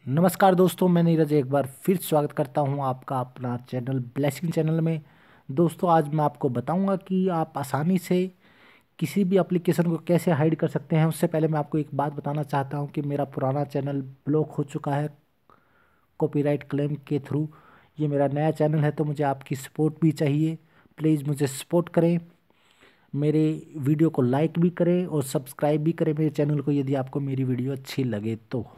नमस्कार दोस्तों, मैं नीरज एक बार फिर स्वागत करता हूं आपका अपना चैनल ब्लेसिंग चैनल में। दोस्तों, आज मैं आपको बताऊंगा कि आप आसानी से किसी भी एप्लीकेशन को कैसे हाइड कर सकते हैं। उससे पहले मैं आपको एक बात बताना चाहता हूं कि मेरा पुराना चैनल ब्लॉक हो चुका है कॉपीराइट क्लेम के थ्रू। ये मेरा नया चैनल है, तो मुझे आपकी सपोर्ट भी चाहिए। प्लीज़ मुझे सपोर्ट करें, मेरे वीडियो को लाइक भी करें और सब्सक्राइब भी करें मेरे चैनल को, यदि आपको मेरी वीडियो अच्छी लगे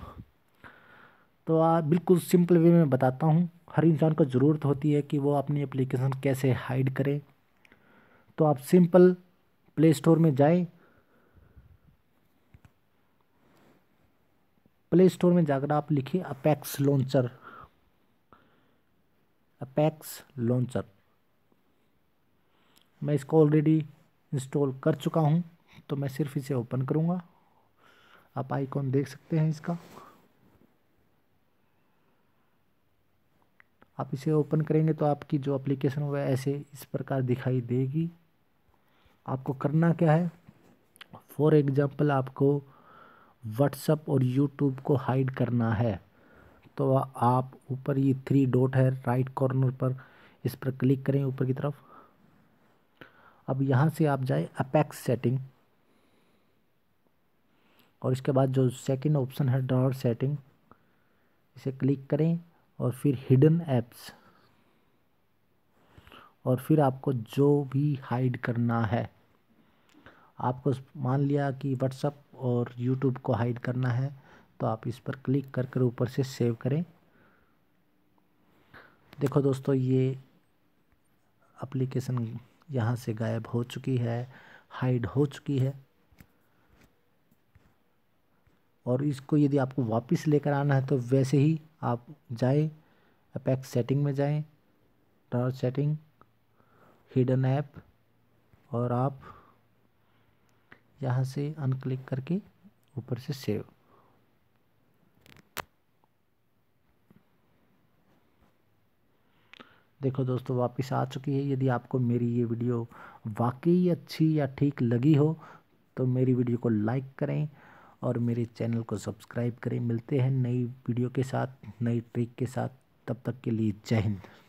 तो आप बिल्कुल सिंपल वे में बताता हूँ। हर इंसान को ज़रूरत होती है कि वो अपनी एप्लीकेशन कैसे हाइड करे। तो आप सिंपल प्ले स्टोर में जाएं। प्ले स्टोर में जाकर आप लिखिए अपेक्स लॉन्चर। अपेक्स लॉन्चर मैं इसको ऑलरेडी इंस्टॉल कर चुका हूँ, तो मैं सिर्फ इसे ओपन करूँगा। आप आइकॉन देख सकते हैं इसका। आप इसे ओपन करेंगे तो आपकी जो एप्लीकेशन हो वह ऐसे इस प्रकार दिखाई देगी। आपको करना क्या है, फॉर एग्जांपल आपको व्हाट्सअप और यूट्यूब को हाइड करना है, तो आप ऊपर ये थ्री डॉट है राइट कॉर्नर पर, इस पर क्लिक करें ऊपर की तरफ। अब यहाँ से आप जाए अपेक्स सेटिंग, और इसके बाद जो सेकंड ऑप्शन है ड्रॉअर सेटिंग, इसे क्लिक करें और फिर हिडन ऐप्स, और फिर आपको जो भी हाइड करना है, आपको मान लिया कि व्हाट्सअप और यूट्यूब को हाइड करना है, तो आप इस पर क्लिक कर कर ऊपर से सेव करें। देखो दोस्तों, ये एप्लीकेशन यहाँ से गायब हो चुकी है, हाइड हो चुकी है। और इसको यदि आपको वापस लेकर आना है तो वैसे ही आप जाएं, अपेक्स सेटिंग में जाएं, ड्रॉअर सेटिंग, हिडन ऐप, और आप यहाँ से अनक्लिक करके ऊपर से सेव। देखो दोस्तों, वापस आ चुकी है। यदि आपको मेरी ये वीडियो वाकई अच्छी या ठीक लगी हो तो मेरी वीडियो को लाइक करें और मेरे चैनल को सब्सक्राइब करें। मिलते हैं नई वीडियो के साथ, नई ट्रिक के साथ। तब तक के लिए जय हिंद।